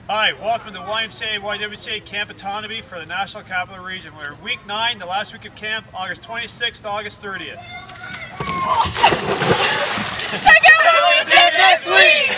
Hi, welcome to the YMCA-YWCA Camp Otonabee for the National Capital Region. We're week 9, the last week of camp, August 26th to August 30th. Check out what we did this week!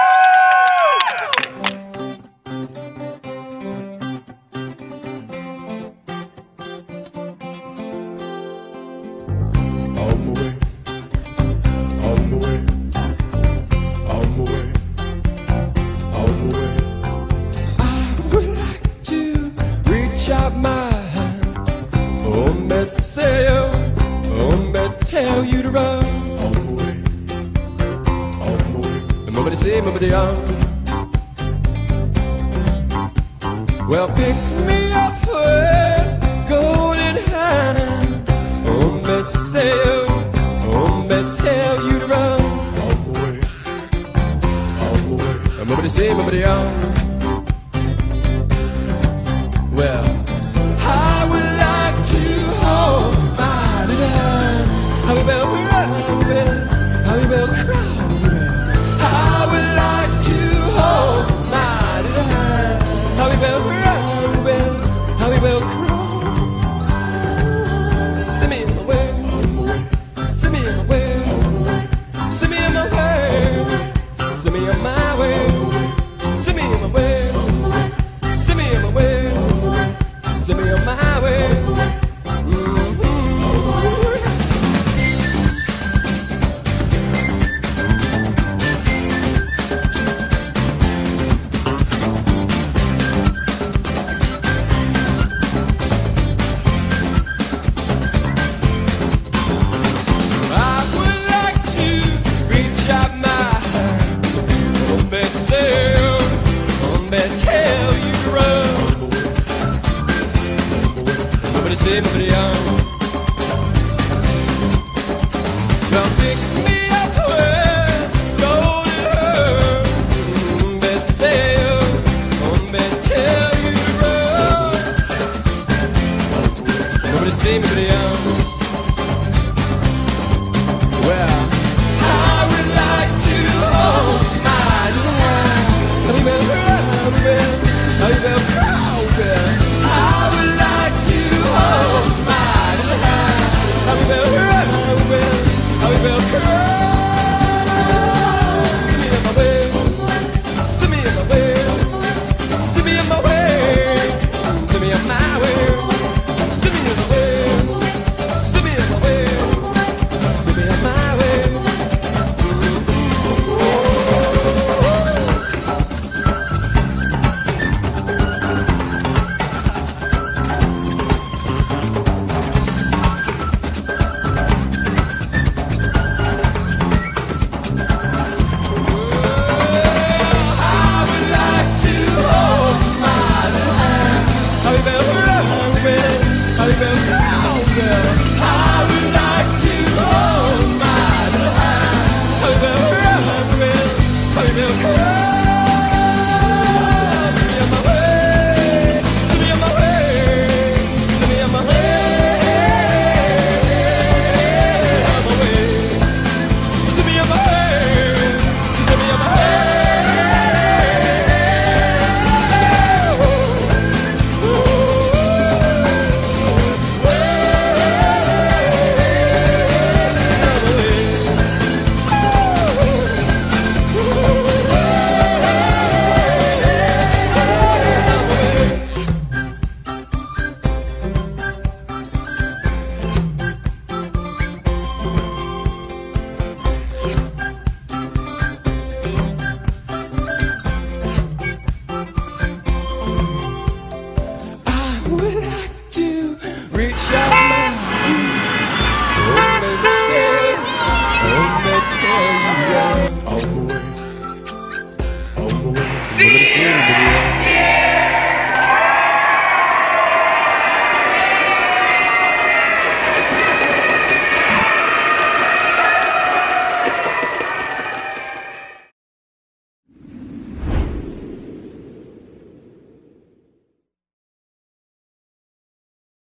Out my hand, oh me say oh me tell you to run. On the way, nobody say, nobody on. Well, pick me up with golden hand, oh me say oh me tell you to run. On the way, nobody say, nobody on.